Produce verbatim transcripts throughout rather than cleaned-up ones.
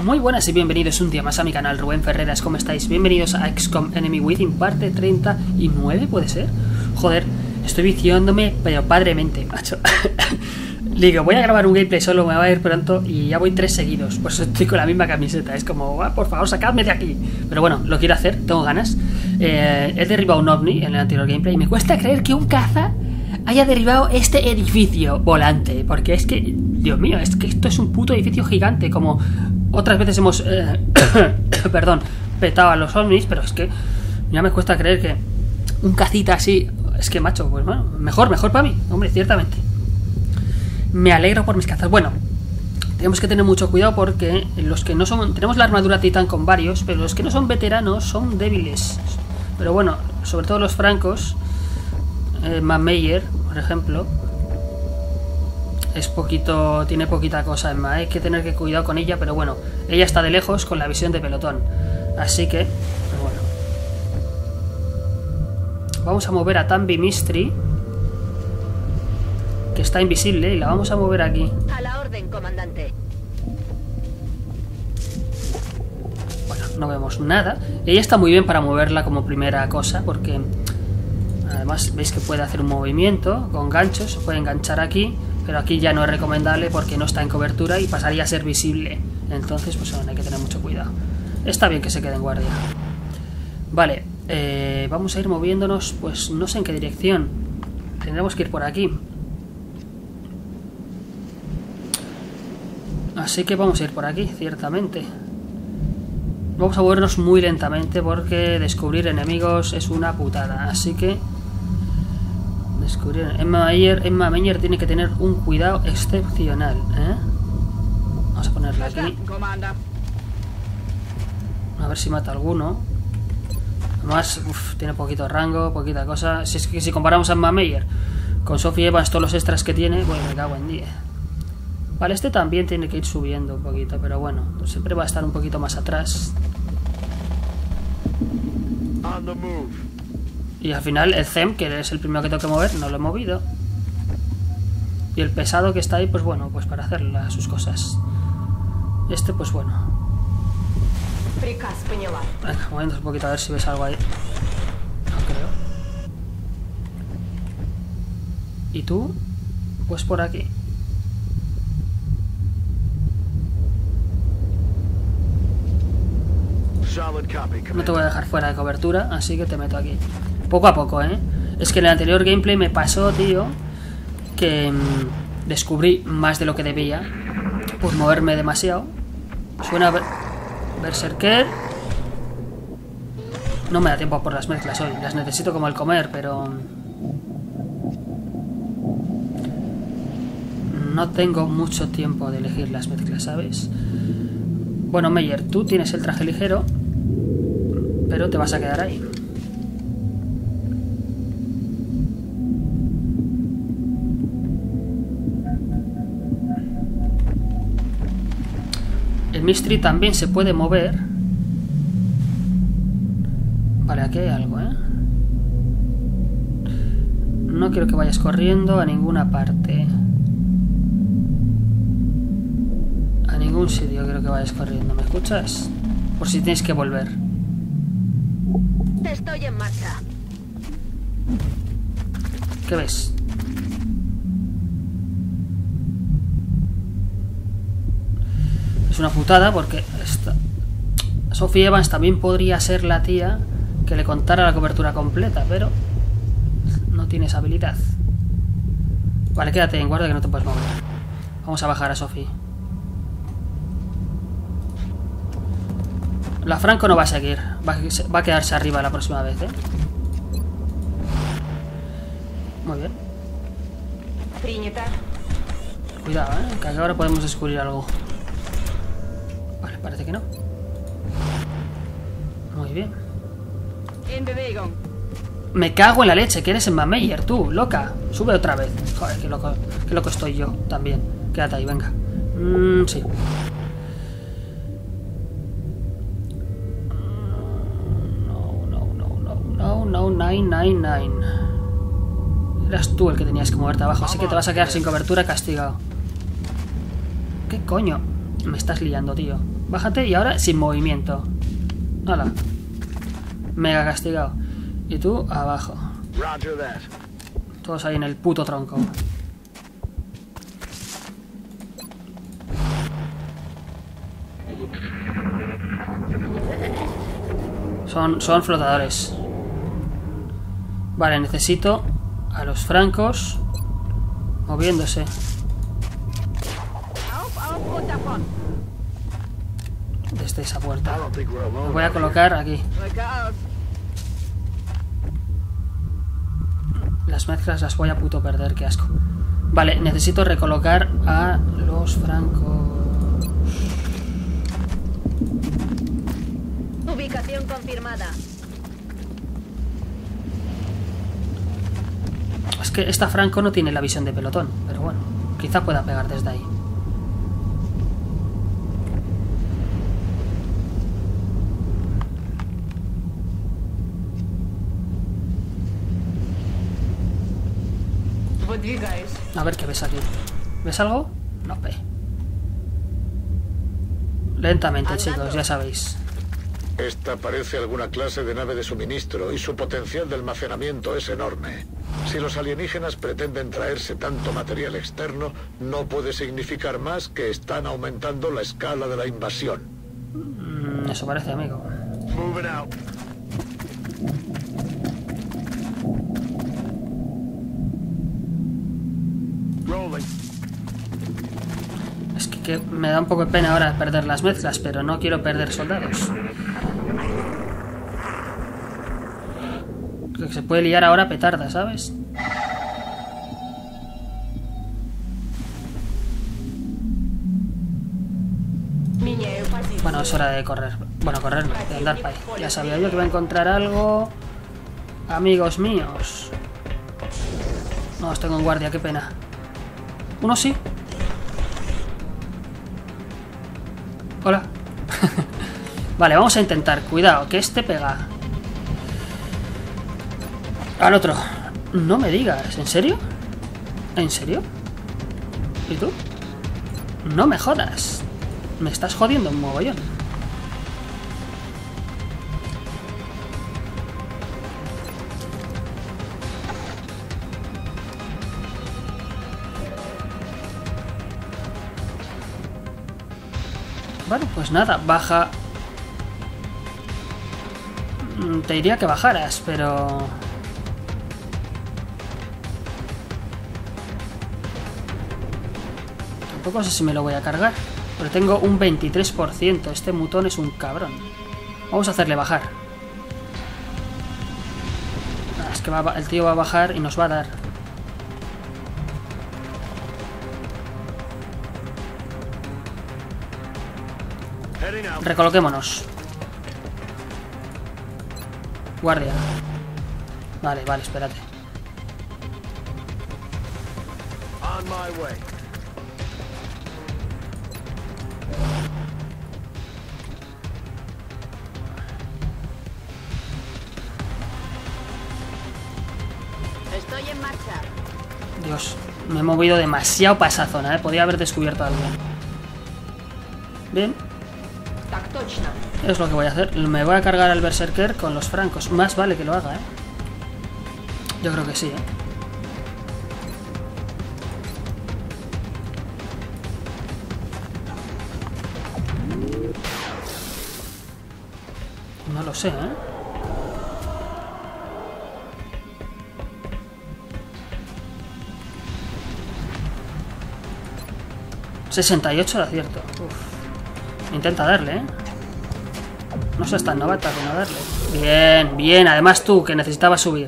Muy buenas y bienvenidos un día más a mi canal, Rubén Ferreras, ¿cómo estáis? Bienvenidos a X COM Enemy Within, parte treinta y nueve, ¿puede ser? Joder, estoy viciándome, pero padremente, macho. Digo, voy a grabar un gameplay solo, me va a ir pronto y ya voy tres seguidos, por eso estoy con la misma camiseta, es como, ah, por favor, sacadme de aquí. Pero bueno, lo quiero hacer, tengo ganas. eh, He derribado un ovni en el anterior gameplay y me cuesta creer que un caza haya derribado este edificio volante, porque es que, Dios mío, es que esto es un puto edificio gigante, como otras veces hemos, eh, perdón, petado a los ovnis, pero es que ya me cuesta creer que un cacita así, es que macho, pues bueno, mejor, mejor para mí, hombre, ciertamente. Me alegro por mis cazas. Bueno, tenemos que tener mucho cuidado porque los que no son, tenemos la armadura titán con varios, pero los que no son veteranos son débiles. Pero bueno, sobre todo los francos, eh, Manmeyer, por ejemplo, es poquito, tiene poquita cosa en más, hay que tener que cuidado con ella, pero bueno, ella está de lejos con la visión de pelotón, así que, bueno, vamos a mover a Tambi Mystery, que está invisible, y la vamos a mover aquí. A la orden, comandante. Bueno, no vemos nada. Ella está muy bien para moverla como primera cosa, porque además veis que puede hacer un movimiento con ganchos, se puede enganchar aquí, pero aquí ya no es recomendable porque no está en cobertura y pasaría a ser visible. Entonces, pues bueno, hay que tener mucho cuidado. Está bien que se quede en guardia. Vale, eh, vamos a ir moviéndonos, pues no sé en qué dirección. Tendremos que ir por aquí. Así que vamos a ir por aquí, ciertamente. Vamos a movernos muy lentamente porque descubrir enemigos es una putada. Así que... Descubrir... Emma Meyer, Emma Meyer tiene que tener un cuidado excepcional, ¿eh? Vamos a ponerla aquí. A ver si mata a alguno. Además, uf, tiene poquito rango, poquita cosa. Si es que si comparamos a Emma Meyer con Sophie Evans, todos los extras que tiene, bueno, me cago en diez. Vale, este también tiene que ir subiendo un poquito, pero bueno, siempre va a estar un poquito más atrás. Y al final el Zem, que es el primero que tengo que mover, no lo he movido. Y el pesado que está ahí, pues bueno, pues para hacer las, sus cosas. Este, pues bueno. Venga, moviendo un poquito a ver si ves algo ahí. No creo. ¿Y tú? Pues por aquí. No te voy a dejar fuera de cobertura, así que te meto aquí. Poco a poco, ¿eh? Es que en el anterior gameplay me pasó, tío, que mmm, descubrí más de lo que debía por moverme demasiado. Suena a ver Berserker. No me da tiempo por las mezclas hoy. Las necesito como el comer, pero... no tengo mucho tiempo de elegir las mezclas, ¿sabes? Bueno, Meyer, tú tienes el traje ligero, pero te vas a quedar ahí. El Mystery también se puede mover. Vale, aquí hay algo, ¿eh? No quiero que vayas corriendo a ninguna parte. A ningún sitio quiero que vayas corriendo, ¿me escuchas? Por si tienes que volver. Estoy en marcha. ¿Qué ves? Es una putada porque esta... Sophie Evans también podría ser la tía que le contara la cobertura completa, pero no tiene esa habilidad. Vale, quédate en guardia que no te puedes mover. Vamos a bajar a Sophie. La Franco no va a seguir, va a, va a quedarse arriba la próxima vez, ¿eh? Muy bien. Cuidado, ¿eh? Que ahora podemos descubrir algo. Vale, parece que no. Muy bien. Me cago en la leche, que eres en Manmeyer, tú, loca. Sube otra vez. Joder, qué loco, qué loco estoy yo también. Quédate ahí, venga. Mm, sí. No, nueve nueve nueve. Eras tú el que tenías que moverte abajo, así que te vas a quedar sin cobertura castigado. ¿Qué coño? Me estás liando, tío. Bájate y ahora sin movimiento. Hala. Mega castigado. Y tú abajo. Todos ahí en el puto tronco. Son, son flotadores. Vale, necesito a los francos moviéndose. Desde esa puerta. Lo voy a colocar aquí. Las mezclas las voy a puto perder, qué asco. Vale, necesito recolocar a los francos. Ubicación confirmada. Es que esta franco no tiene la visión de pelotón, pero bueno, quizá pueda pegar desde ahí. A ver qué ves aquí. ¿Ves algo? No ve. Lentamente, chicos, ya sabéis. Esta parece alguna clase de nave de suministro y su potencial de almacenamiento es enorme. Si los alienígenas pretenden traerse tanto material externo, no puede significar más que están aumentando la escala de la invasión. Mm, eso parece, amigo. Moving out. Rolling. Es que, que me da un poco de pena ahora perder las mezclas, pero no quiero perder soldados. Que se puede liar ahora petarda, ¿sabes? Bueno, es hora de correr. Bueno, correr, no, de andar para ahí. Ya sabía yo que iba a encontrar algo. Amigos míos. No, os tengo en guardia, qué pena. Uno sí. Hola. Vale, vamos a intentar. Cuidado, que este pega. Al otro. No me digas, ¿en serio? ¿En serio? ¿Y tú? No me jodas. Me estás jodiendo un mogollón. Bueno, pues nada, baja. Te diría que bajaras, pero... tampoco sé si me lo voy a cargar. Pero tengo un veintitrés por ciento. Este mutón es un cabrón. Vamos a hacerle bajar. Ah, es que va a, el tío va a bajar y nos va a dar. Recoloquémonos. Guardia. Vale, vale, espérate. On my way. Estoy en marcha. Dios, me he movido demasiado para esa zona, ¿eh? Podía haber descubierto algo. Bien. Es lo que voy a hacer. Me voy a cargar al Berserker con los francos. Más vale que lo haga, ¿eh? Yo creo que sí, ¿eh? No lo sé, ¿eh? sesenta y ocho de acierto. Uf. Intenta darle, ¿eh? No seas tan novata de no darle. Bien, bien. Además tú, que necesitabas subir.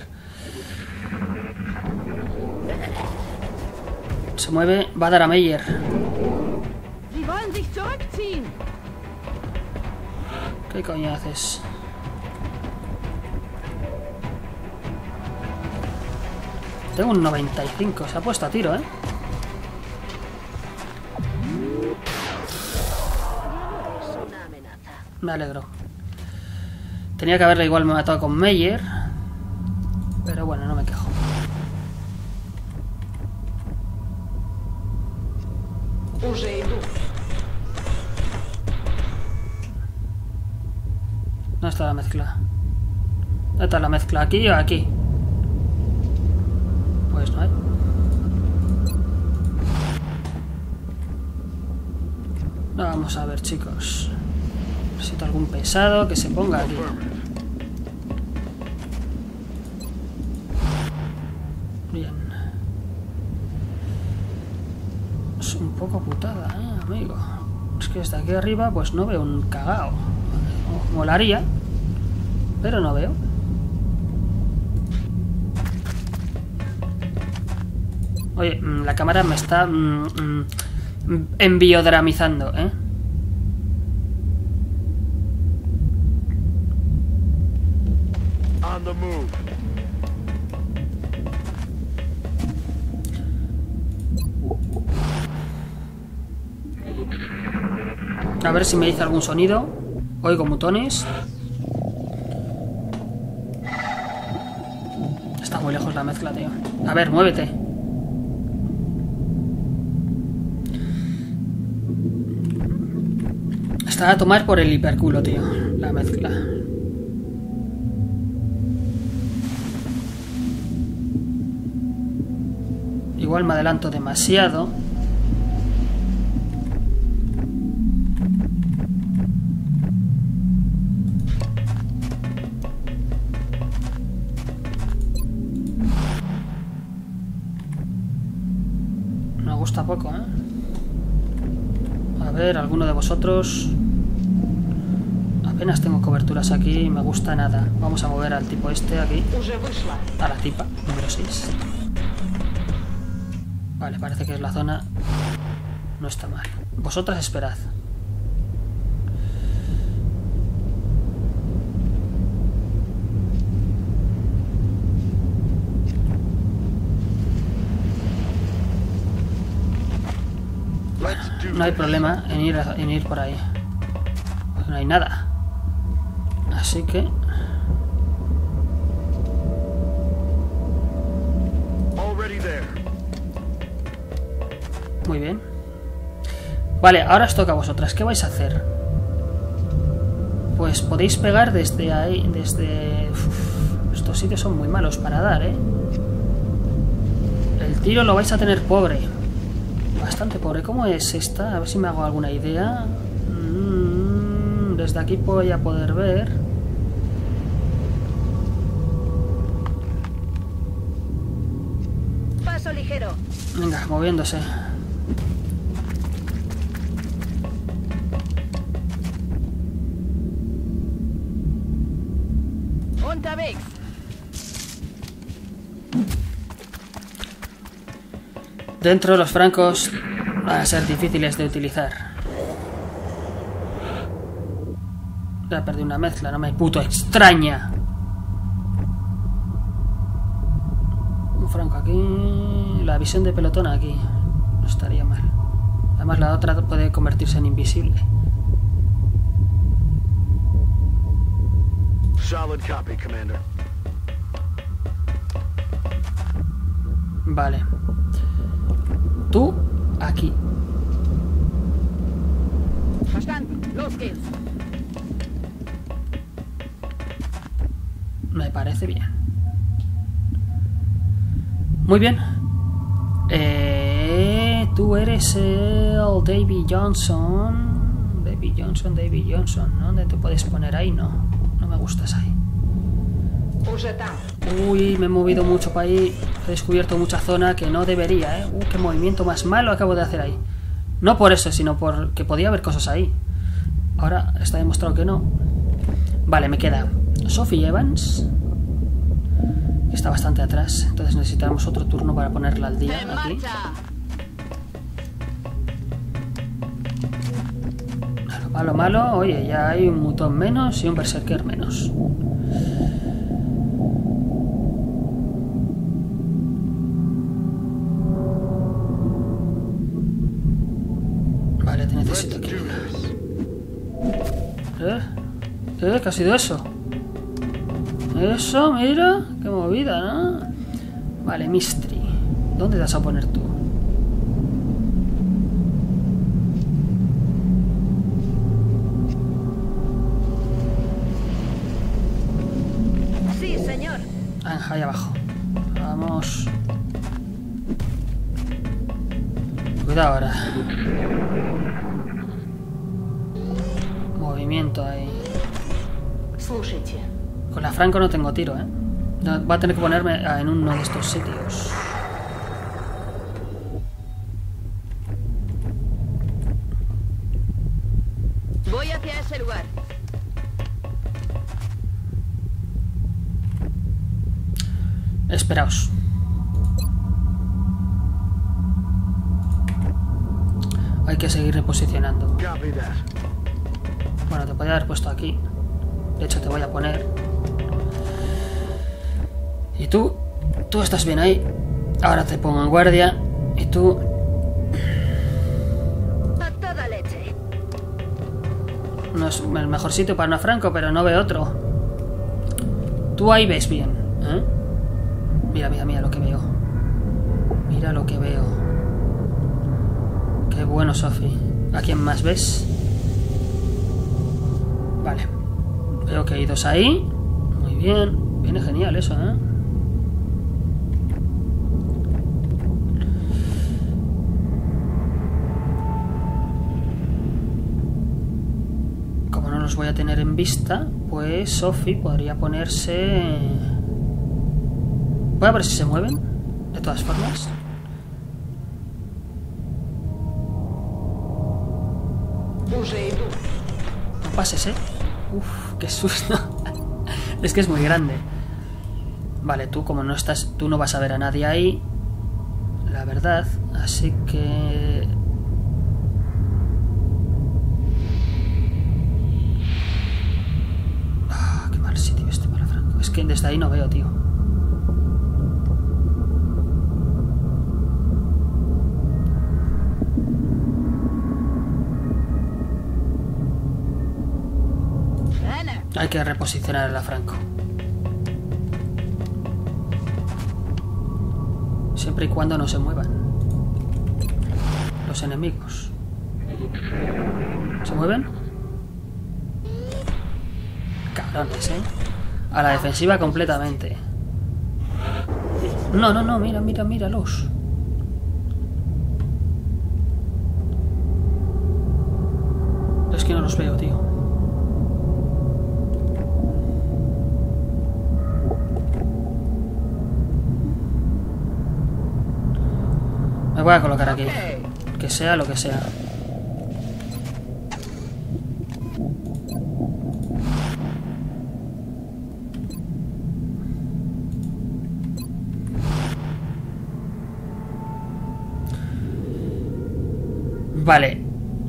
Se mueve. Va a dar a Meyer. ¿Qué coño haces? Tengo un noventa y cinco. Se ha puesto a tiro, ¿eh? Me alegro. Tenía que haberle igual matado con Meyer. Pero bueno, no me quejo. ¿Dónde está la mezcla? ¿Dónde está la mezcla? ¿Aquí o aquí? Pues no hay. Vamos a ver, chicos. Necesito algún pesado que se ponga aquí. Bien. Es un poco putada, ¿eh, amigo? Es que desde aquí arriba pues no veo un cagao. Molaría, pero no veo. Oye, la cámara me está mm, mm, enviodramizando, ¿eh? On the move. A ver si me dice algún sonido. Oigo mutones. Está muy lejos la mezcla, tío. A ver, muévete. Está a tomar por el hiperculo, tío. La mezcla. Igual me adelanto demasiado. Me gusta poco, ¿eh? A ver, alguno de vosotros. Apenas tengo coberturas aquí, me gusta nada. Vamos a mover al tipo este aquí. A la tipa, número seis. Vale, parece que es la zona. No está mal. Vosotras esperad. Bueno, no hay problema en ir, a, en ir por ahí. No hay nada. Así que... Muy bien. Vale, ahora os toca a vosotras. ¿Qué vais a hacer? Pues podéis pegar desde ahí, desde... Uf, estos sitios son muy malos para dar, ¿eh? El tiro lo vais a tener pobre. Bastante pobre. ¿Cómo es esta? A ver si me hago alguna idea. Mm, desde aquí voy a poder ver. Paso ligero. Venga, moviéndose. Unterwegs. Dentro los francos van a ser difíciles de utilizar. Ya perdí una mezcla, no me puto extraña. Un franco aquí. La visión de pelotón aquí. No estaría mal. Además la otra puede convertirse en invisible. Solid copy, Commander. Vale. Tú, aquí. Verstanden. Los geht's. Me parece bien. Muy bien. Eh, tú eres el Davy Johnson. Davy Johnson, Davy Johnson. ¿Dónde te puedes poner ahí? No. No me gustas ahí. Uy, me he movido mucho para ahí. He descubierto mucha zona que no debería, ¿eh? Uh, qué movimiento más malo acabo de hacer ahí. No por eso, sino porque podía haber cosas ahí. Ahora está demostrado que no. Vale, me queda Sophie Evans. Que está bastante atrás. Entonces necesitamos otro turno para ponerla al día aquí. Malo, malo. Oye, ya hay un mutón menos y un berserker menos. Vale, te necesito aquí. ¿Eh? ¿Eh? ¿Qué ha sido eso? Eso, mira. Qué movida, ¿no? Vale, Mystery. ¿Dónde te vas a poner tú? ahí abajo. Vamos. Cuidado ahora. Movimiento ahí. Слушайте. Con la Franco no tengo tiro, ¿eh? Va a tener que ponerme en uno de estos sitios. Voy hacia ese lugar. Esperaos. Hay que seguir reposicionando. Bueno, te podría haber puesto aquí. De hecho, te voy a poner. Y tú, tú estás bien ahí. Ahora te pongo en guardia. Y tú... A toda leche. No es el mejor sitio para una Franco, pero no veo otro. Tú ahí ves bien, ¿eh? Mira, mira, mira lo que veo. Mira lo que veo. Qué bueno, Sophie. ¿A quién más ves? Vale. Veo que hay dos ahí. Muy bien. Viene genial eso, ¿eh? Como no los voy a tener en vista, pues Sophie podría ponerse... Voy a ver si se mueven. De todas formas. No pases, ¿eh? Uf, qué susto. Es que es muy grande. Vale, tú como no estás... Tú no vas a ver a nadie ahí. La verdad. Así que... Ah, qué mal sitio este para Franco. Es que desde ahí no veo, tío. Hay que reposicionar a la Franco. Siempre y cuando no se muevan los enemigos. ¿Se mueven? Cabrones, ¿eh? A la defensiva completamente. No, no, no, mira, mira, míralos. Es que no los veo, tío. Me voy a colocar aquí. Que sea lo que sea. Vale.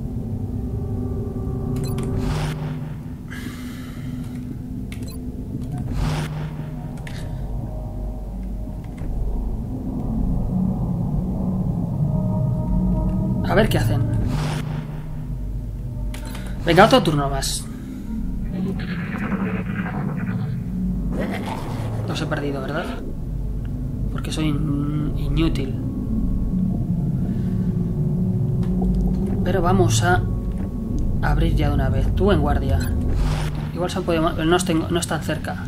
A ver qué hacen. Venga, otro turno más. Los he perdido, ¿verdad? Porque soy in inútil. Pero vamos a abrir ya de una vez. Tú en guardia. Igual se han podido... No, tengo, no están cerca.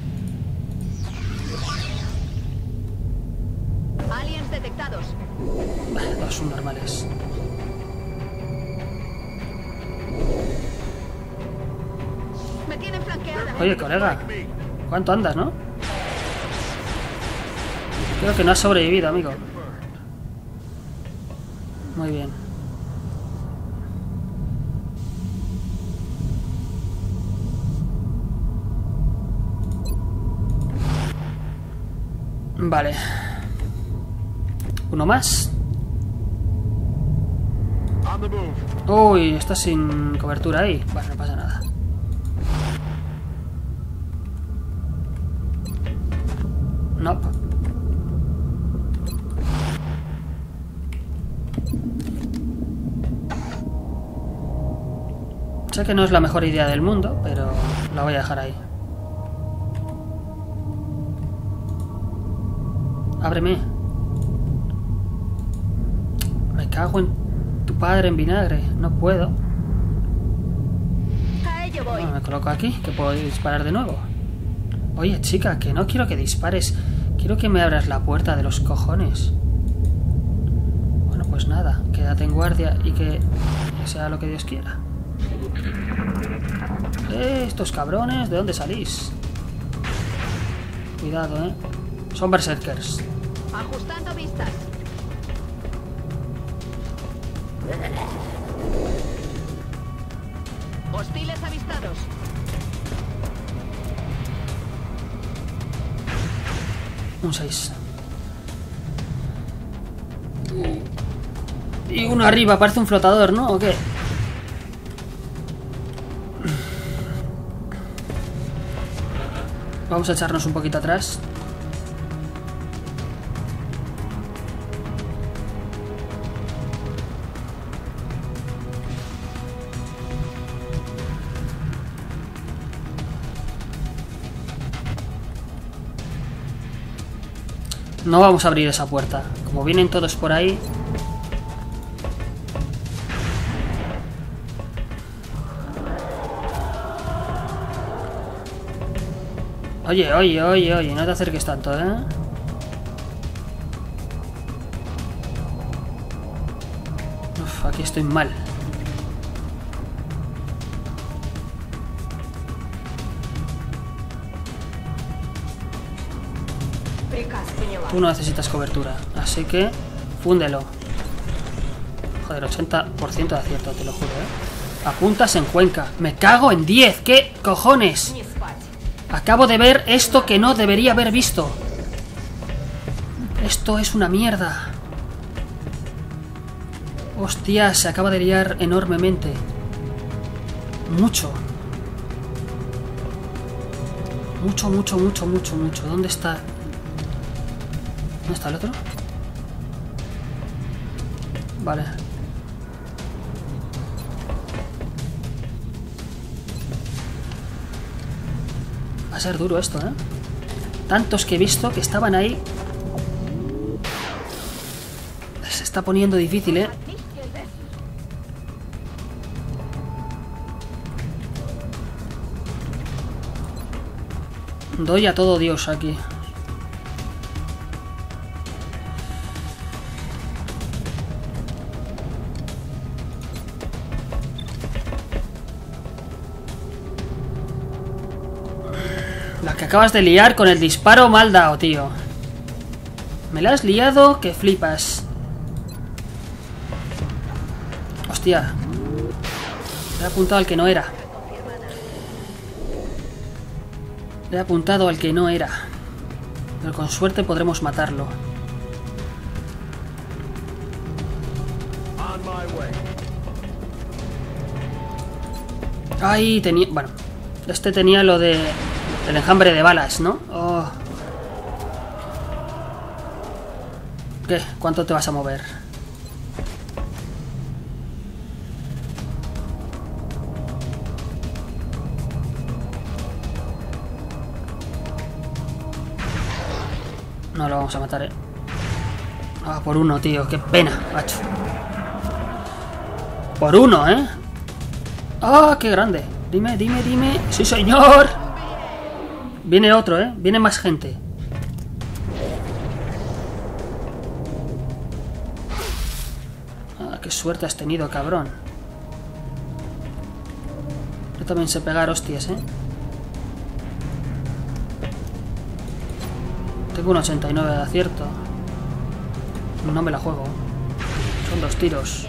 Aliens detectados. Dos son normales. Me tienen flanqueada. Oye, colega, ¿cuánto andas, no? Creo que no has sobrevivido, amigo. Muy bien. Vale. Uno más. Uy, está sin cobertura ahí. Bueno, no pasa nada. No. Sé que no es la mejor idea del mundo, pero la voy a dejar ahí. Ábreme. Me cago en tu padre en vinagre. No puedo. A ello voy. Bueno, me coloco aquí, que puedo disparar de nuevo. Oye, chica, que no quiero que dispares Quiero que me abras la puerta de los cojones. Bueno, pues nada. Quédate en guardia y que sea lo que Dios quiera. Eh, estos cabrones, ¿de dónde salís? Cuidado, eh. Son berserkers. Ajustando vistas. Hostiles avistados. Un seis. Y uno arriba, parece un flotador, ¿no? ¿O qué? Vamos a echarnos un poquito atrás. No vamos a abrir esa puerta. Como vienen todos por ahí... Oye, oye, oye, oye, no te acerques tanto, ¿eh? Uf, aquí estoy mal. Tú no necesitas cobertura, así que fúndelo. Joder, ochenta por ciento de acierto, te lo juro, ¿eh? Apuntas en Cuenca. Me cago en diez, ¿qué cojones? Acabo de ver esto que no debería haber visto. Esto es una mierda. Hostia, se acaba de liar enormemente. Mucho. Mucho, mucho, mucho, mucho, mucho. ¿Dónde está? ¿Dónde está el otro? Vale. Va a ser duro esto, ¿eh? Tantos que he visto que estaban ahí. Se está poniendo difícil, ¿eh? Doy a todo Dios aquí. La que acabas de liar con el disparo mal dado, tío. Me la has liado que flipas. Hostia. Le he apuntado al que no era. Le he apuntado al que no era. Pero con suerte podremos matarlo. Ay, tenía... Bueno, este tenía lo de... El enjambre de balas, ¿no? Oh. ¿Qué? ¿Cuánto te vas a mover? No lo vamos a matar, ¿eh? Ah, por uno, tío. Qué pena, macho. Por uno, ¿eh? Ah, qué grande. Dime, dime, dime. ¡Sí, señor! Viene otro, ¿eh? Viene más gente. Ah, qué suerte has tenido, cabrón. Yo también sé pegar hostias, ¿eh? Tengo un ochenta y nueve de acierto. No me la juego. Son dos tiros.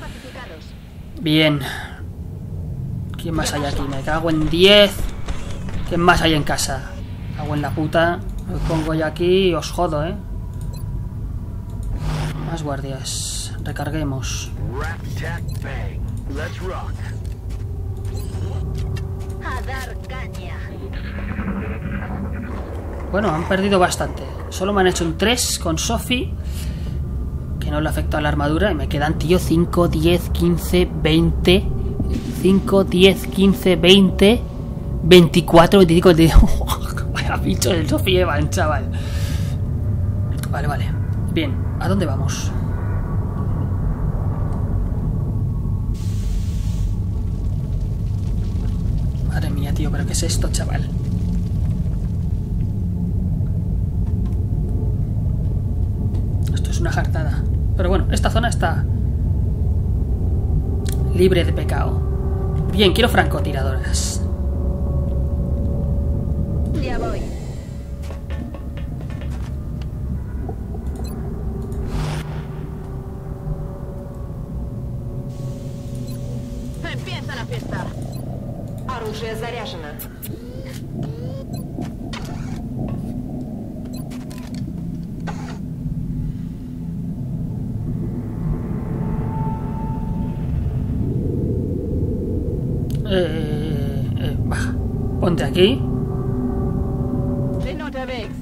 Bien. ¿Quién más hay aquí? Me cago en diez. ¿Quién más hay en casa? Cago en la puta. Me pongo ya aquí y os jodo, ¿eh? Más guardias. Recarguemos. A dar caña. Bueno, han perdido bastante. Solo me han hecho un tres con Sophie, que no le afecta a la armadura. Y me quedan, tío, cinco, diez, quince, veinte. cinco, diez, quince, veinte. veinticuatro, veinticinco, veinticinco. Vaya bicho el Sophie Evan, chaval. Vale, vale. Bien, ¿a dónde vamos? Madre mía, tío, ¿pero qué es esto, chaval? una jartada. Pero bueno, esta zona está libre de pecado. Bien, quiero francotiradoras. Ya voy. Empieza la fiesta. Оружие заряжено. Eh, eh, baja. Ponte aquí. Bin unterwegs.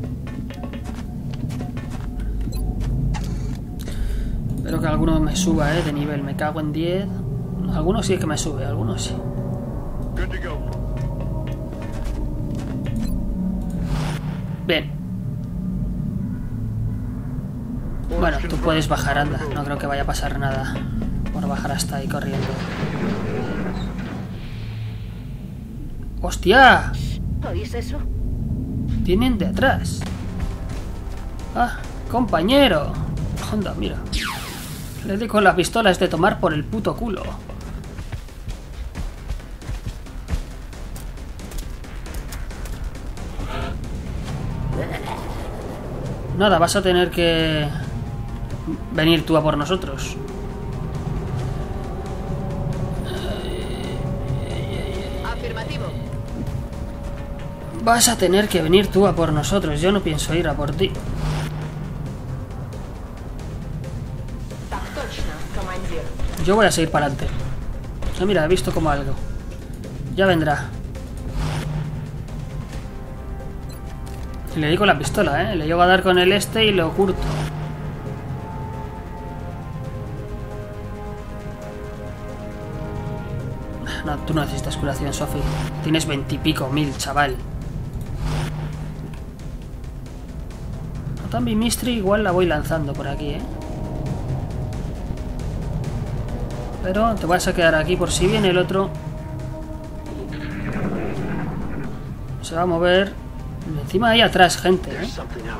Espero que alguno me suba, eh, de nivel. Me cago en diez. Algunos sí que me sube, algunos sí. Bien. Bueno, tú puedes bajar, anda. No creo que vaya a pasar nada por bajar hasta ahí corriendo. ¡Hostia! ¿Oís eso? Vienen de atrás. Ah, compañero. Anda, mira. Le di con la pistola es de tomar por el puto culo. Nada, vas a tener que venir tú a por nosotros. Afirmativo. Vas a tener que venir tú a por nosotros. Yo no pienso ir a por ti. Так точно, командир. Yo voy a seguir para adelante. Ah, mira, he visto como algo. Ya vendrá. Le di con la pistola, ¿eh? Le llevo a dar con el este y lo curto. No, tú no necesitas curación, Sophie. Tienes veintipico mil, chaval. Tambi Mystery igual la voy lanzando por aquí, ¿eh? Pero te vas a quedar aquí por si viene el otro. Se va a mover. Encima ahí atrás, gente, ¿eh?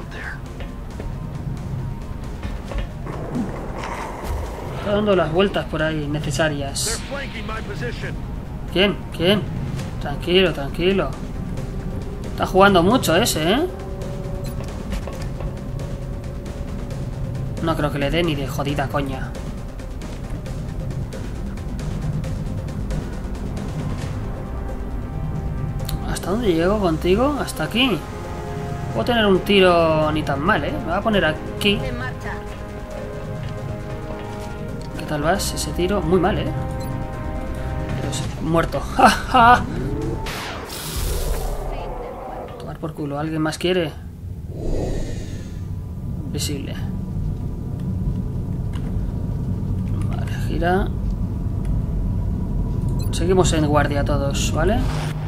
Está dando las vueltas por ahí necesarias. ¿Quién? ¿Quién? Tranquilo, tranquilo. Está jugando mucho ese, ¿eh? No creo que le dé ni de jodida coña. ¿Hasta dónde llego contigo? Hasta aquí. Puedo tener un tiro ni tan mal, ¿eh? Me voy a poner aquí. En marcha. ¿Qué tal vas? Ese tiro muy mal, ¿eh? Pues, muerto. ¡Ja, ja! Tomar por culo. ¿Alguien más quiere? Visible. Vale, gira. Seguimos en guardia todos, ¿vale?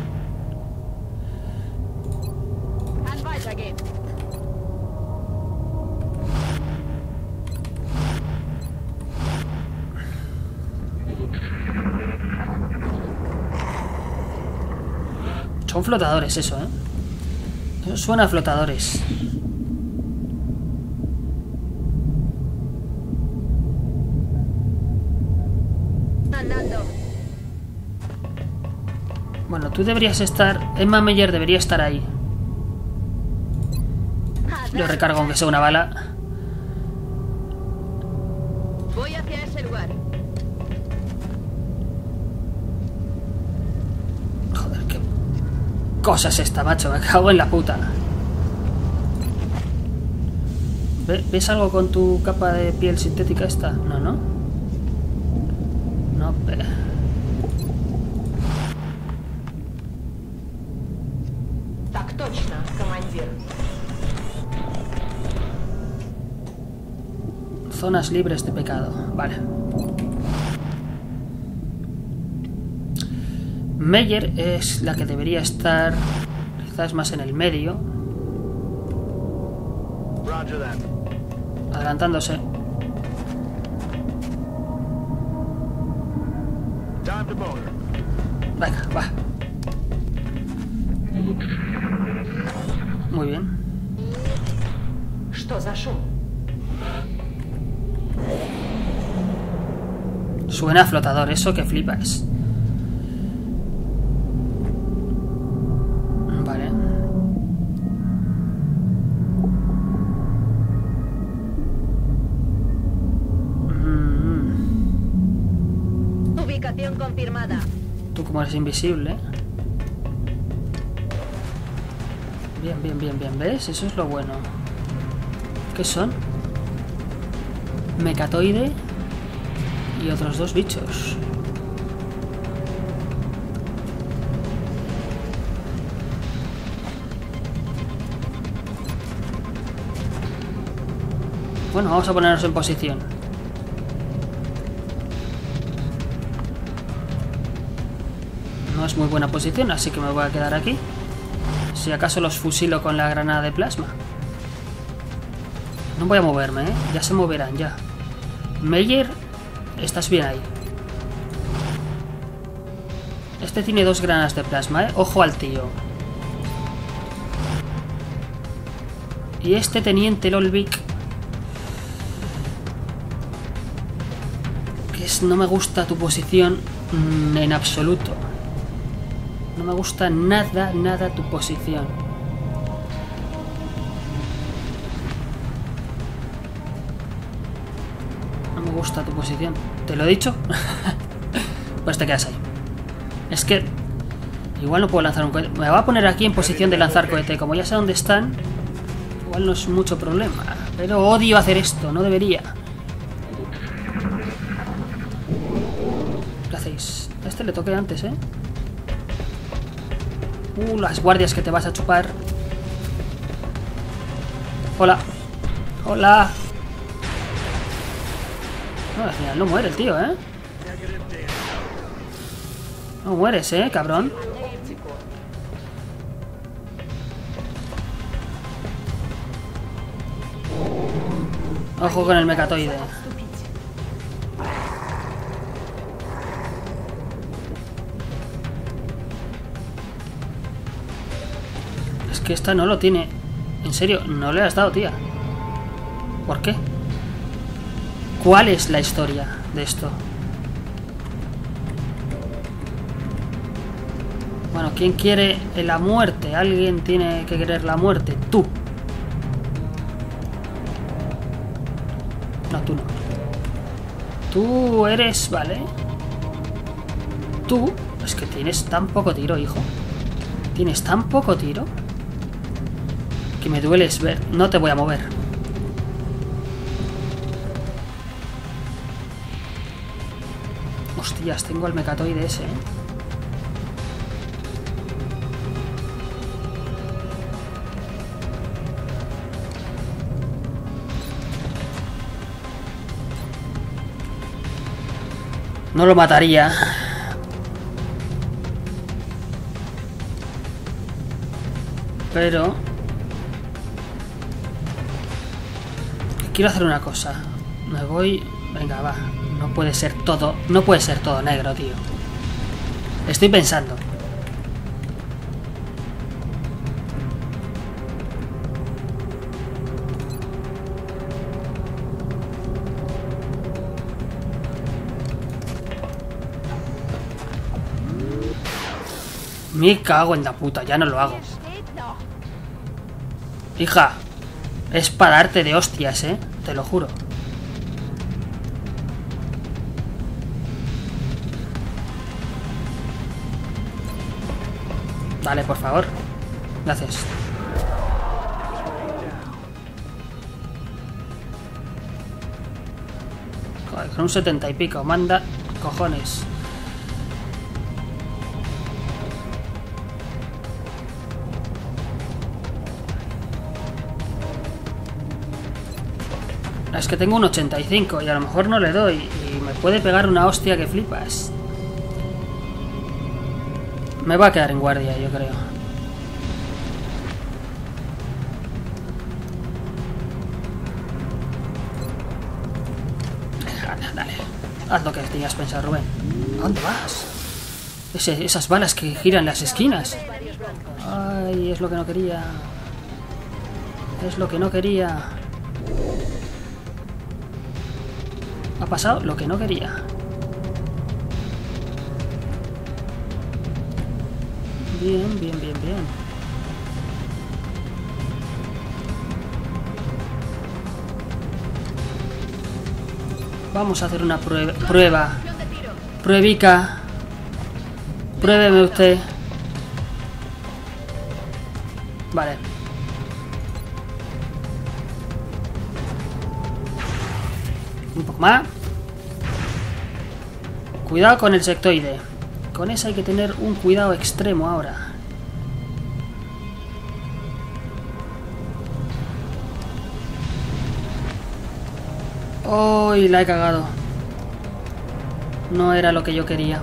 Kann weitergehen. Son flotadores eso, ¿eh? Eso suena a flotadores. Andando. Bueno, tú deberías estar... Emma Meyer debería estar ahí. A Yo dar recargo aunque sea una bala. Voy hacia ese lugar. Joder, qué cosa es esta, macho. Me cago en la puta. ¿Ve- ¿Ves algo con tu capa de piel sintética esta? No, no. No, espera. Так точно, командир. Zonas libres de pecado. Vale. Meyer es la que debería estar quizás más en el medio. Adelantándose. Venga, va. Muy bien. Что за шум? Suena a flotador, eso que flipas. Vale. Mm. Ubicación confirmada. Tú como eres invisible. Bien, bien, bien, bien. ¿Ves? Eso es lo bueno. ¿Qué son? Mecatoide y otros dos bichos. Bueno, vamos a ponernos en posición. No es muy buena posición, así que me voy a quedar aquí. Si acaso los fusilo con la granada de plasma. No voy a moverme, ¿eh? Ya se moverán, ya. Meyer, estás bien ahí. Este tiene dos granadas de plasma, ¿eh? Ojo al tío. Y este teniente Lolvik, que es, no me gusta tu posición mmm, en absoluto. No me gusta nada, nada tu posición. No me gusta tu posición. ¿Te lo he dicho? Pues te quedas ahí. Es que igual no puedo lanzar un cohete. Me voy a poner aquí en posición de lanzar cohete. Como ya sé dónde están, igual no es mucho problema. Pero odio hacer esto, no debería. ¿Qué hacéis? A este le toqué antes, ¿eh? Uh, las guardias que te vas a chupar. Hola. Hola. No, al final no muere el tío, ¿eh? No mueres, ¿eh, cabrón? Ojo con el mecatoide. Es que esta no lo tiene. En serio, no le has dado, tía. ¿Por qué? ¿Cuál es la historia de esto? Bueno, ¿quién quiere la muerte? Alguien tiene que querer la muerte. Tú. No, tú no. Tú eres... Vale. Tú... Es que tienes tan poco tiro, hijo. Tienes tan poco tiro que me dueles ver. No te voy a mover. Hostias, tengo al mecatoide ese, ¿eh? No lo mataría. Pero... quiero hacer una cosa. Me voy... Venga, va. No puede ser todo... No puede ser todo negro, tío. Estoy pensando. Me cago en la puta, ya no lo hago. Hija, es para darte de hostias, eh. Te lo juro. Dale, por favor. Gracias. Joder, con un setenta y pico. Manda cojones. Es que tengo un ochenta y cinco y a lo mejor no le doy y me puede pegar una hostia que flipas. Me va a quedar en guardia, yo creo. Dale, dale. Haz lo que tenías pensado, Rubén. ¿A dónde vas? Ese, esas balas que giran las esquinas. Ay, es lo que no quería. Es lo que no quería. Ha pasado lo que no quería. Bien, bien, bien, bien. Vamos a hacer una prueba. Prueba. Pruebica. Pruébeme usted. Vale. Un poco más. Cuidado con el sectoide. Con esa hay que tener un cuidado extremo ahora. ¡Uy! La he cagado. No era lo que yo quería.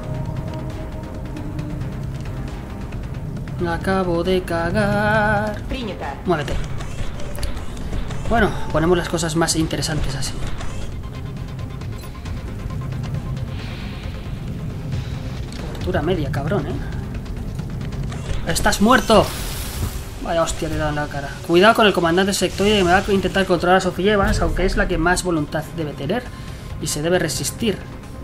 La acabo de cagar. Принято. Muévete. Bueno, ponemos las cosas más interesantes así. Cobertura media, cabrón, ¿eh? ¡Estás muerto! Vaya hostia, le he dado en la cara. Cuidado con el comandante sectoide que me va a intentar controlar a Sofía Evans, aunque es la que más voluntad debe tener. Y se debe resistir.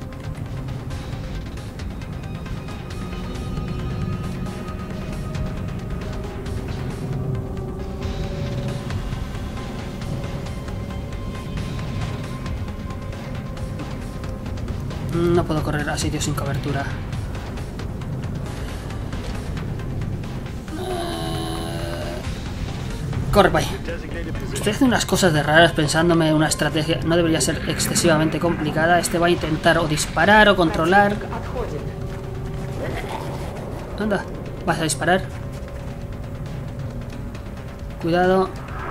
No puedo correr a sitios sin cobertura. Corre, bye. Estoy haciendo unas cosas de raras pensándome una estrategia. No debería ser excesivamente complicada. Este va a intentar o disparar o controlar. Anda, vas a disparar. Cuidado.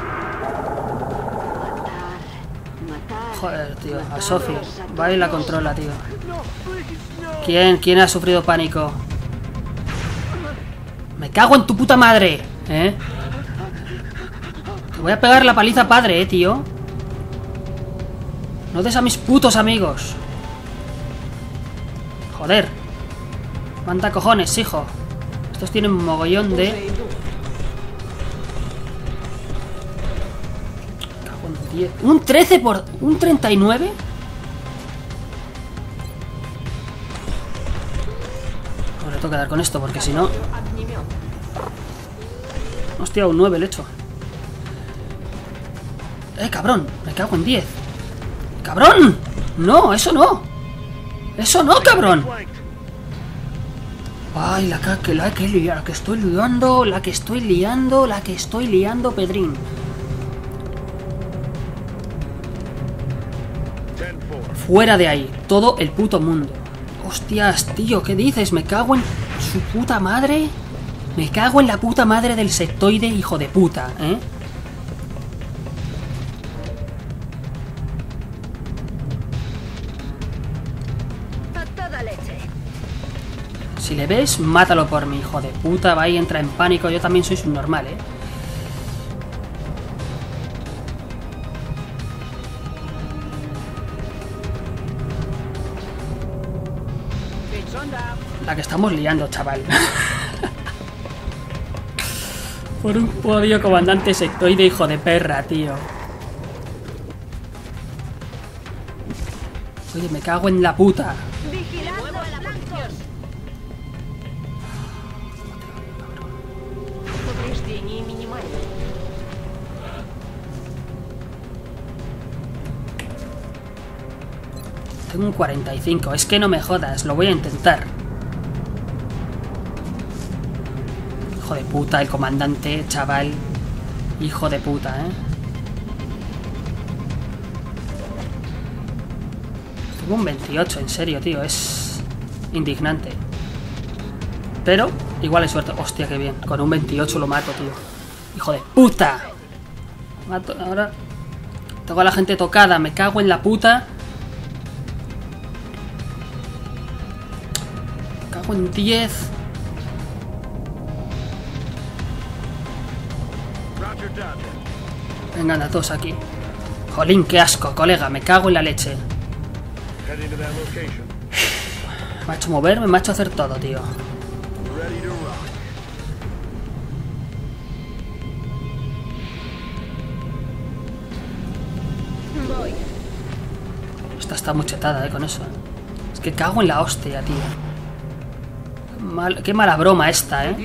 Joder, tío, a Sophie. Va y la controla, tío. ¿Quién? ¿Quién ha sufrido pánico? Me cago en tu puta madre, ¿eh? Te voy a pegar la paliza padre, eh, tío. No des a mis putos amigos. Joder. Manda cojones, hijo. Estos tienen un mogollón de... ¿Un trece por... un treinta y nueve? Ahora tengo que dar con esto porque si no... Hostia, un nueve le echo. ¡Eh, cabrón! Me cago en diez. ¡Cabrón! ¡No, eso no! ¡Eso no, cabrón! ¡Ay, la que, la que, la que estoy liando! La que estoy liando, la que estoy liando, Pedrín. Fuera de ahí, todo el puto mundo. Hostias, tío, ¿qué dices? Me cago en su puta madre. Me cago en la puta madre del sectoide, hijo de puta, ¿eh? A toda leche. Si le ves, mátalo por mí, hijo de puta. Va y entra en pánico. Yo también soy subnormal, ¿eh? La que estamos liando, chaval. Por un podio comandante sectoide, hijo de perra, tío. Oye, me cago en la puta. Vigilando a la posición. Повреждения минимальны. Tengo un cuarenta y cinco. Es que no me jodas. Lo voy a intentar. Hijo de puta, el comandante, chaval. Hijo de puta, ¿eh? Tengo un veintiocho, en serio, tío. Es indignante. Pero igual hay suerte. Hostia, qué bien. Con un veintiocho lo mato, tío. Hijo de puta. Mato, ahora tengo a la gente tocada. Me cago en la puta. Me cago en diez. Vengan a todos aquí. Jolín, qué asco, colega. Me cago en la leche. Me ha hecho moverme, me ha hecho hacer todo, tío. está muy chetada, eh, con eso. Es que cago en la hostia, tío. Mal, qué mala broma esta, eh.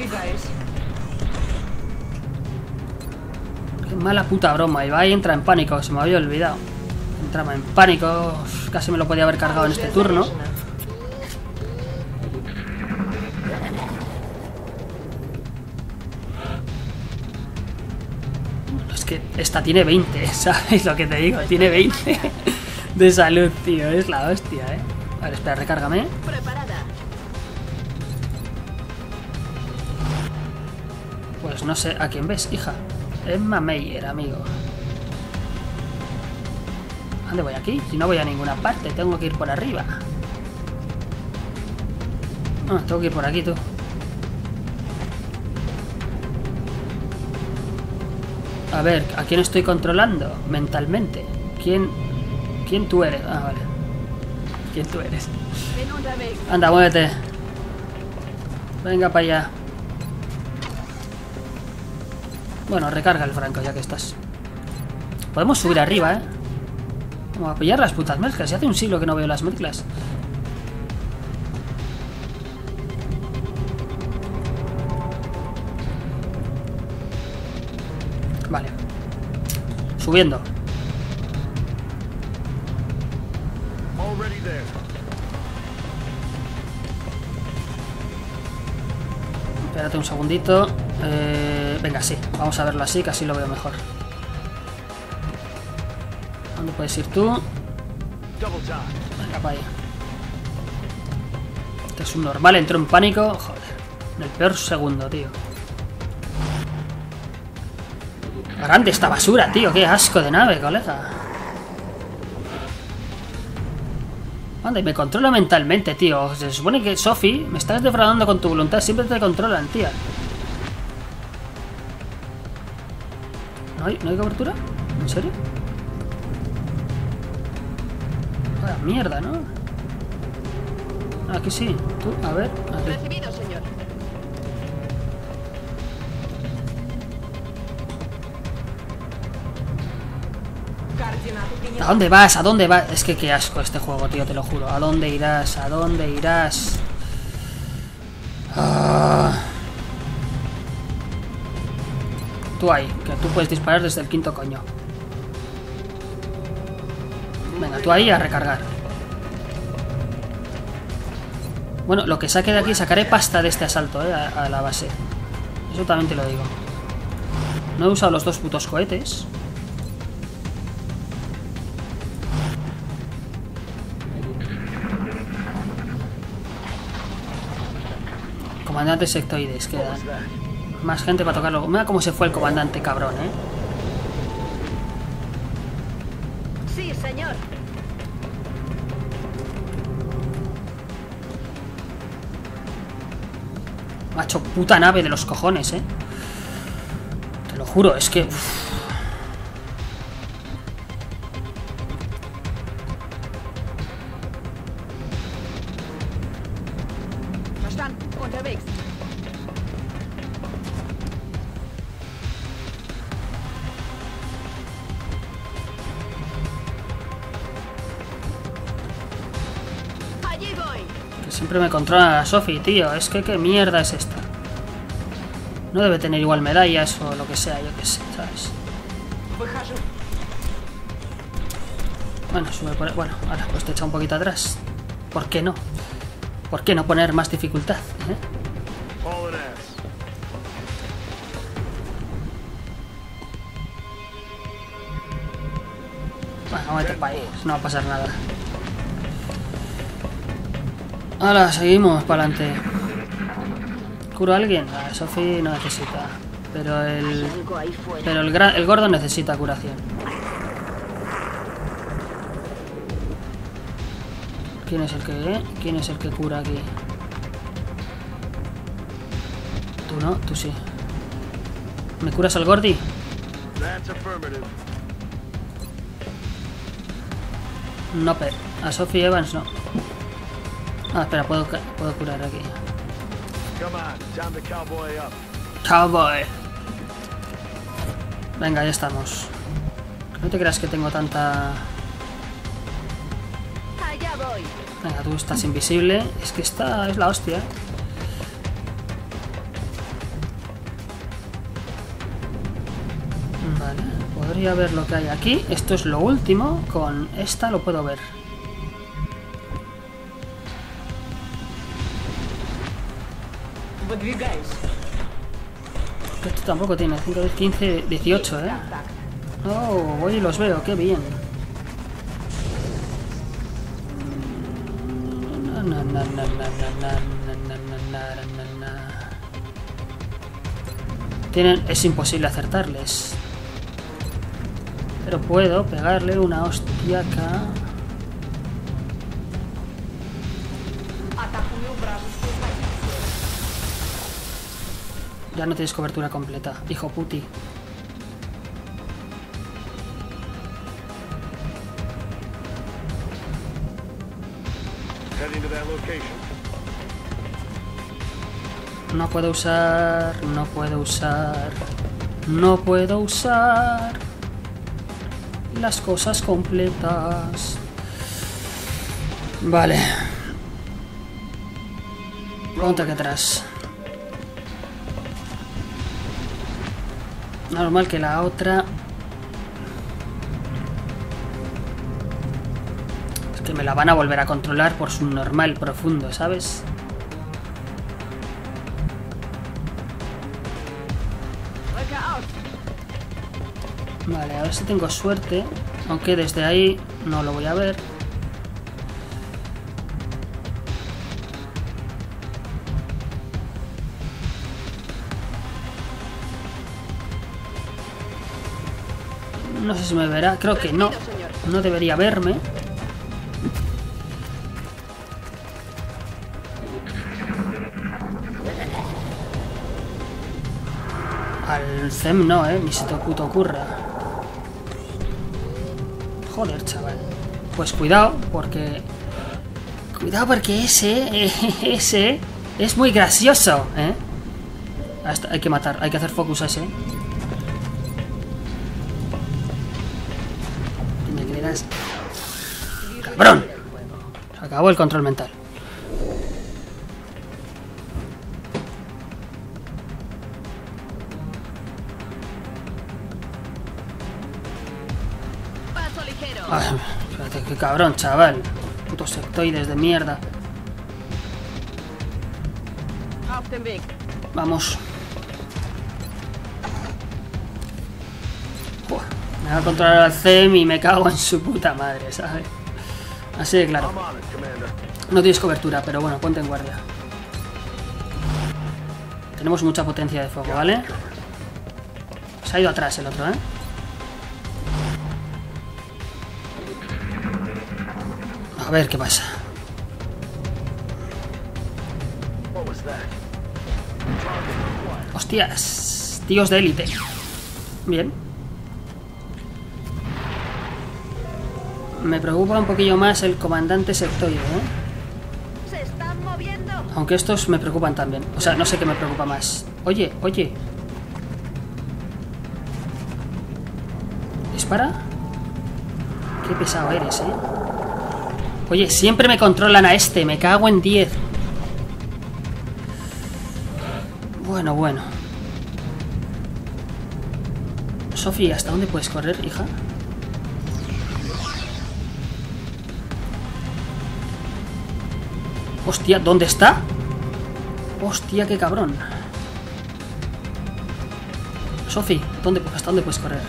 Qué mala puta broma. Y va y entra en pánico, se me había olvidado. Entraba en pánico. Casi me lo podía haber cargado en este turno. Es que esta tiene veinte, ¿sabes lo que te digo? Tiene veinte de salud, tío. Es la hostia, eh. Vale, espera, recárgame. Pues no sé a quién ves, hija. Emma Meyer, amigo. ¿A dónde voy aquí? Si no voy a ninguna parte, tengo que ir por arriba. Ah, tengo que ir por aquí, tú. A ver, ¿a quién estoy controlando mentalmente? ¿Quién, quién tú eres? Ah, vale. ¿Quién tú eres? Anda, muévete. Venga para allá. Bueno, recarga el franco ya que estás. Podemos subir arriba, ¿eh? Vamos a pillar las putas mezclas. Ya hace un siglo que no veo las mezclas. Vale. Subiendo. Espérate un segundito. Eh, venga, sí. Vamos a verlo así, que así lo veo mejor. ¿Dónde puedes ir tú? Venga, para ahí. Este es un normal, entró en pánico. Joder. En el peor segundo, tío. Grande esta basura, tío. Qué asco de nave, colega. Anda, y me controla mentalmente, tío. Se supone que Sophie, me estás defraudando con tu voluntad. Siempre te controlan, tía. ¿No hay, ¿no hay cobertura? ¿En serio? Vaya mierda, ¿no? Aquí sí. Tú, a ver. Aquí. Recibido, señor. ¿A dónde vas? ¿A dónde vas? Es que qué asco este juego, tío, te lo juro. ¿A dónde irás? ¿A dónde irás? Ah. Tú ahí, que tú puedes disparar desde el quinto coño. Venga, tú ahí a recargar. Bueno, lo que saque de aquí, sacaré pasta de este asalto, eh, a, a la base. Eso también te lo digo. No he usado los dos putos cohetes. Comandantes sectoides quedan. Más gente para tocarlo. Mira cómo se fue el comandante, cabrón, ¿eh? Sí, señor. Macho, puta nave de los cojones, ¿eh? Te lo juro, es que... Uf. Unterwegs. Allí voy. Que siempre me controla a Sophie, tío. Es que qué mierda es esta. No debe tener igual medallas o lo que sea, yo qué sé, ¿sabes? Выхожу. Bueno, sube por... Bueno, ahora pues te echa un poquito atrás. ¿Por qué no? ¿Por qué no poner más dificultad? ¿Eh? Bueno, vete para ahí, no va a pasar nada. Ahora, seguimos para adelante. ¿Curo a alguien? Ah, Sophie no necesita. Pero el... Pero el, gran... el gordo necesita curación. ¿Quién es el que... Eh? ¿Quién es el que cura aquí? Tú no, tú sí. ¿Me curas al gordi? No, pero a Sophie Evans no. Ah, espera, puedo, puedo curar aquí. Cowboy. Venga, ya estamos. No te creas que tengo tanta... voy. Venga, tú estás invisible. Es que esta es la hostia. Vale, podría ver lo que hay aquí. Esto es lo último. Con esta lo puedo ver. Выдвигаюсь. Esto tampoco tiene cinco, quince, dieciocho, ¿eh? Так, так. Oh, voy y los veo, qué bien. Na, na, na, na, na, na, na, na, na, na, na. Tienen, es imposible acertarles. Pero puedo pegarle una hostia acá. Атакую вражескую позицию. Ya no tienes cobertura completa, hijo puti. Heading to that location. No puedo usar, no puedo usar, no puedo usar las cosas completas. Vale. Ponte aquí atrás. Normal que la otra... Es que me la van a volver a controlar por su normal profundo, ¿sabes? Rücker aus. Vale, a ver si tengo suerte. Aunque desde ahí no lo voy a ver. No sé si me verá. Creo que no. No debería verme. Al C E M no, eh. Ni se te puto ocurra. Joder, chaval. Pues cuidado, porque... Cuidado porque ese... Ese... Es muy gracioso, eh. Hasta hay que matar. Hay que hacer focus a ese. ¿Me creerás? ¡Cabrón! Se acabó el control mental. Paso ligero. Ay, espérate, qué cabrón, chaval. Putos sectoides de mierda. Auf dem Weg. Vamos. Buah, me va a controlar al C E M y me cago en su puta madre, ¿sabes? Así de claro. I'm on it, Commander. No tienes cobertura, pero bueno, ponte en guardia. Tenemos mucha potencia de fuego, ¿vale? Se ha ido atrás el otro, ¿eh? A ver qué pasa. What was that? Hostias, tíos de élite. Bien. Me preocupa un poquillo más el comandante sectoide, ¿eh? Se están moviendo. Aunque estos me preocupan también. O sea, no sé qué me preocupa más. Oye, oye. ¿Dispara? Qué pesado eres, ¿eh? Oye, siempre me controlan a este. Me cago en diez. Bueno, bueno. Sofía, ¿hasta dónde puedes correr, hija? Hostia, ¿dónde está? Hostia, qué cabrón. Sophie, ¿dónde, ¿hasta dónde puedes correr?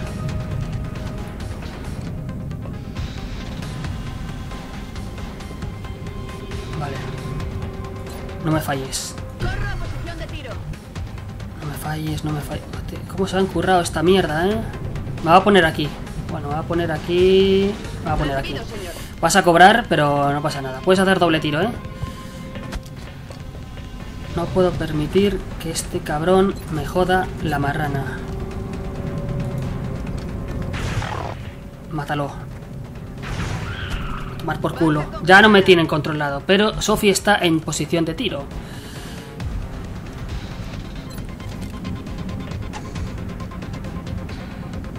Vale. No me falles. Corro a posición de tiro. No me falles, no me falles. ¿Cómo se han currado esta mierda, eh? Me va a poner aquí. Bueno, me va a poner aquí. Me va a poner aquí. Recibido, señor. Vas a cobrar, pero no pasa nada. Puedes hacer doble tiro, eh. No puedo permitir que este cabrón me joda la marrana. Mátalo. Tomar por culo. Ya no me tienen controlado, pero Sophie está en posición de tiro.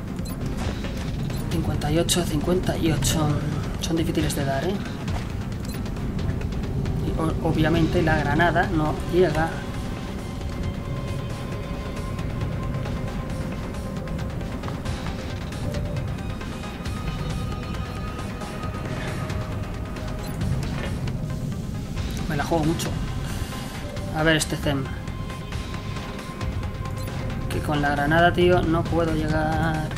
cincuenta y ocho, cincuenta y ocho. Son difíciles de dar, ¿eh? O- obviamente la granada no llega. Me la juego mucho. A ver este Zem. Que con la granada, tío, no puedo llegar.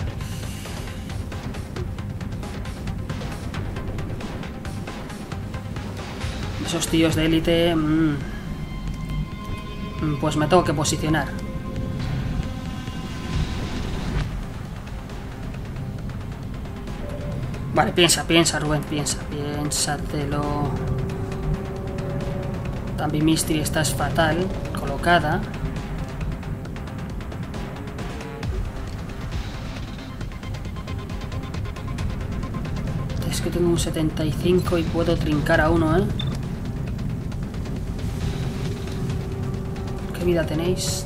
Esos tíos de élite... Mmm, pues me tengo que posicionar. Vale, piensa, piensa, Rubén, piensa. Piénsatelo. También Mystery estás fatal colocada. Es que tengo un setenta y cinco y puedo trincar a uno, ¿eh? ¿Qué vida tenéis?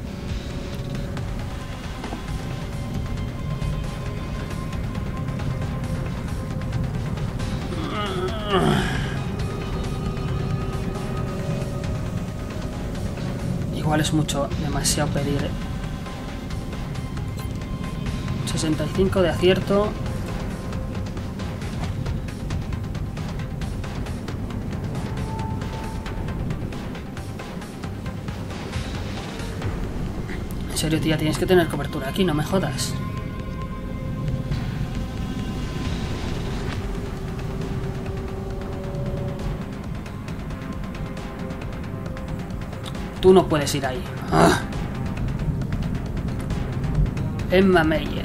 Igual es mucho, demasiado pedir. sesenta y cinco de acierto. En serio, tía, tienes que tener cobertura aquí, no me jodas. Tú no puedes ir ahí. ¡Ah! Emma Meyer.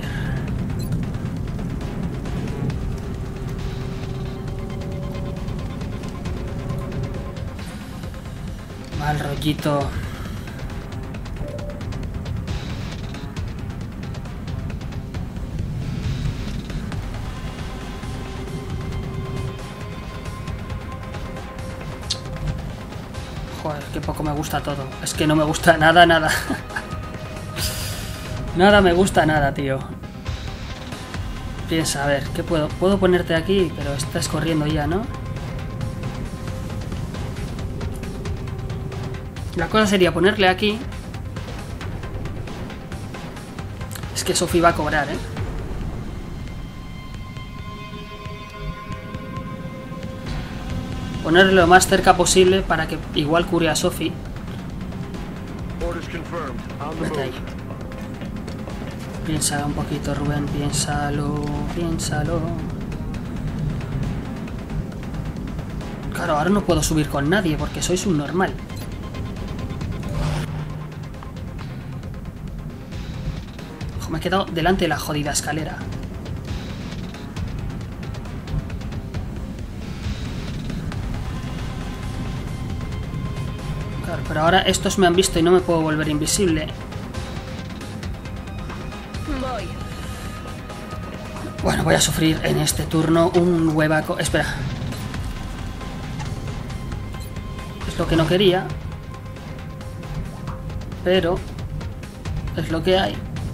Mal rollito. Joder, qué poco me gusta todo. Es que no me gusta nada, nada. Nada me gusta nada, tío. Piensa, a ver, ¿qué puedo? Puedo ponerte aquí, pero estás corriendo ya, ¿no? La cosa sería ponerle aquí. Es que Sophie va a cobrar, ¿eh? Ponerle lo más cerca posible para que igual cure a Sophie. Vete ahí. Piénsalo un poquito, Rubén, piénsalo, piénsalo. Claro, ahora no puedo subir con nadie porque sois un normal. Ojo, me he quedado delante de la jodida escalera. Claro, pero ahora estos me han visto y no me puedo volver invisible. Voy. Bueno, voy a sufrir en este turno un huevaco. Espera. Es lo que no quería. Pero es lo que hay.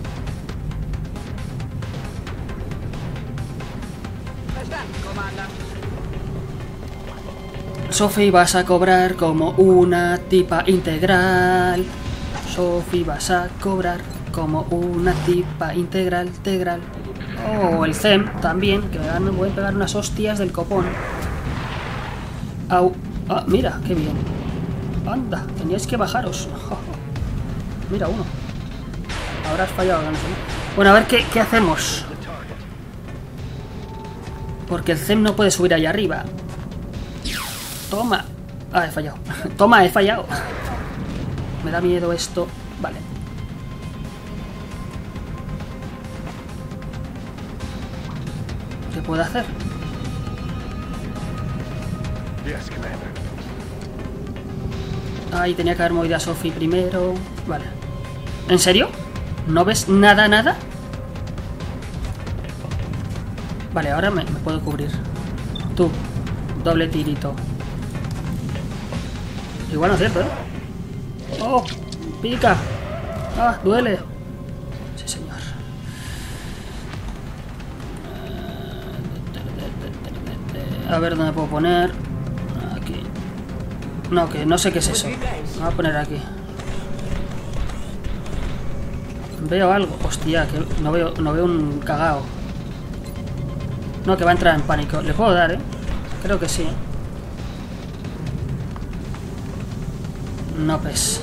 Está, comanda. Sophie, vas a cobrar como una tipa integral. Sophie, vas a cobrar como una tipa integral, integral. Oh, el Zem también, que me van- me voy a pegar unas hostias del copón. Au. Ah, mira, qué bien. Anda, teníais que bajaros. Mira uno. Habrás fallado, no sé. Bueno, a ver qué, qué hacemos. Porque el Zem no puede subir allá arriba. Toma. Ah, he fallado. Toma, he fallado. Me da miedo esto. Vale. ¿Qué puedo hacer? Ay, tenía que haber movido a Sophie primero. Vale. ¿En serio? ¿No ves nada, nada? Vale, ahora me, me puedo cubrir. Tú. Doble tirito. Igual no es cierto, ¿eh? ¡Oh! ¡Pica! ¡Ah! ¡Duele! Sí, señor. A ver dónde puedo poner. Aquí. No, que no sé qué es eso. Me voy a poner aquí. Veo algo. Hostia, que no veo, no veo un cagao. No, que va a entrar en pánico. Le puedo dar, ¿eh? Creo que sí. No, pues.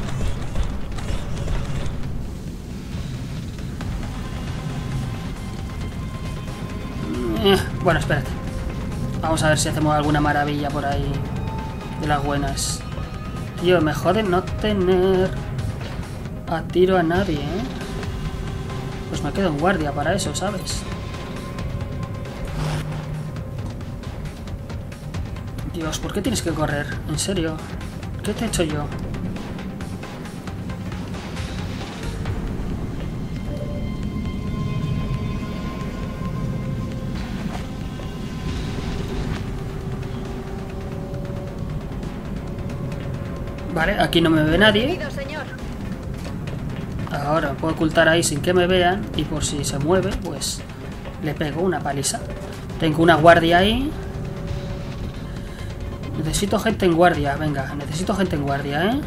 Eh, bueno, espérate. Vamos a ver si hacemos alguna maravilla por ahí. De las buenas. Tío, me jode no tener a tiro a nadie, ¿eh? Pues me quedo en guardia para eso, ¿sabes? Dios, ¿por qué tienes que correr? ¿En serio? ¿Qué te he hecho yo? Vale, aquí no me ve nadie. Ahora me puedo ocultar ahí sin que me vean. Y por si se mueve, pues le pego una paliza. Tengo una guardia ahí. Necesito gente en guardia. Venga, necesito gente en guardia, ¿eh?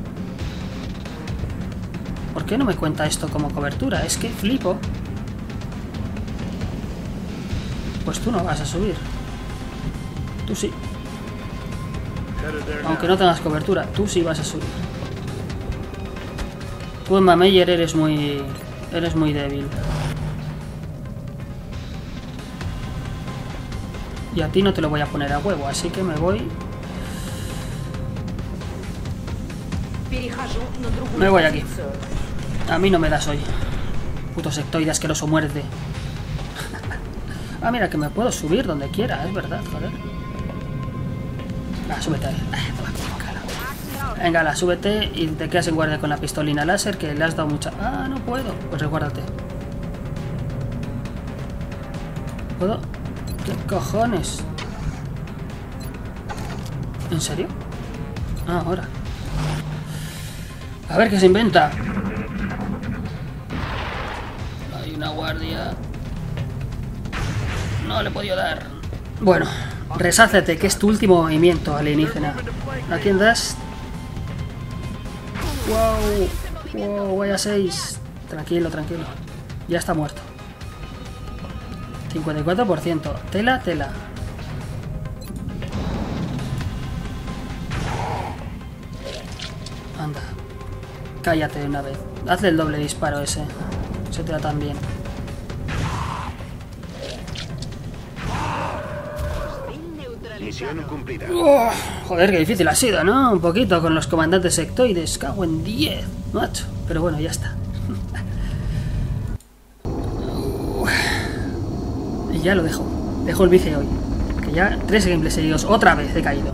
¿Por qué no me cuenta esto como cobertura? Es que flipo. Pues tú no vas a subir. Tú sí. Aunque no tengas cobertura, tú sí vas a subir. Tú en Mameyer eres muy... Eres muy débil. Y a ti no te lo voy a poner a huevo, así que me voy... Me voy aquí. A mí no me das hoy. Puto sectoide asqueroso, muerde. Ah, mira, que me puedo subir donde quiera, es verdad, joder. Ah, súbete ahí. Venga, la súbete y te quedas en guardia con la pistolina láser que le has dado mucha... Ah, no puedo. Pues recuérdate. ¿Puedo? ¿Qué cojones? ¿En serio? Ah, ahora. A ver qué se inventa. Hay una guardia. No le he podido dar. Bueno, resácete, que es tu último movimiento alienígena. ¿A quién das? Wow, wow, vaya seis. Tranquilo, tranquilo. Ya está muerto. cincuenta y cuatro por ciento. Tela, tela. Anda. Cállate de una vez. Hazle el doble disparo ese. Se te da tan bien. Misión cumplida. Oh, joder, qué difícil ha sido, ¿no? Un poquito con los comandantes sectoides. Cago en diez, macho. Pero bueno, ya está. Y ya lo dejo. Dejo el vice hoy. Que ya tres gameplays seguidos. Otra vez he caído.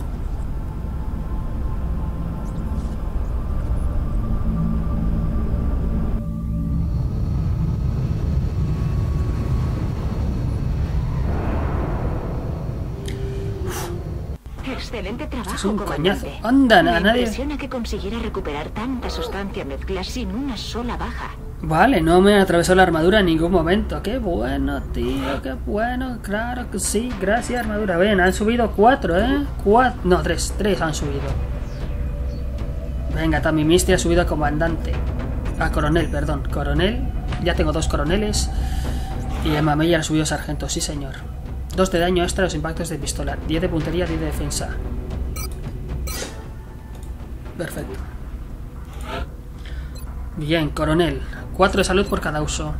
Excelente trabajo, Es un comandante. coñazo. Anda, Me a nadie. impresiona que consiguiera recuperar tanta sustancia mezcla sin una sola baja. Vale, no me atravesó la armadura en ningún momento. Qué bueno, tío, qué bueno. Claro que sí, gracias, armadura. Ven, han subido cuatro, ¿eh? Cuatro, no, tres, tres han subido. Venga, Tammy Misty ha subido a comandante. A coronel, perdón, coronel. Ya tengo dos coroneles. Y Emma Meyer ha subido a sargento, sí señor. dos de daño extra a los impactos de pistola. diez de puntería, diez de defensa. Perfecto. Bien, coronel. cuatro de salud por cada uso.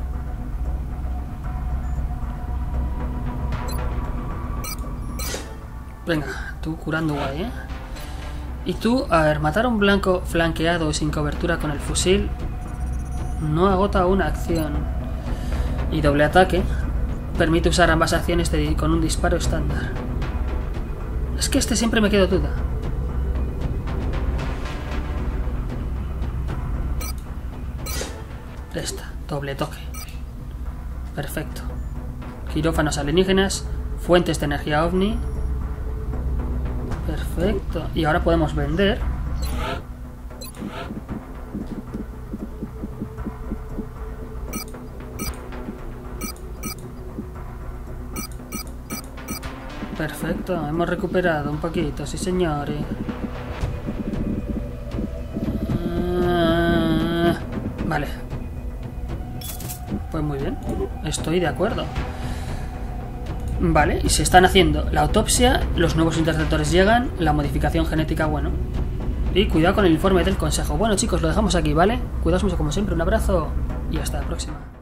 Venga, tú curando guay, ¿eh? Y tú, a ver, matar a un blanco flanqueado y sin cobertura con el fusil no agota una acción. Y doble ataque permite usar ambas acciones de, con un disparo estándar. Es que este siempre me quedo duda. Esta, doble toque. Perfecto. Quirófanos alienígenas, fuentes de energía ovni. Perfecto. Y ahora podemos vender. Perfecto, hemos recuperado un poquito, sí señores. Vale. Pues muy bien. Estoy de acuerdo. Vale, y se están haciendo la autopsia, los nuevos interceptores llegan, la modificación genética, bueno. Y cuidado con el informe del consejo. Bueno, chicos, lo dejamos aquí, ¿vale? Cuidaos mucho como siempre, un abrazo y hasta la próxima.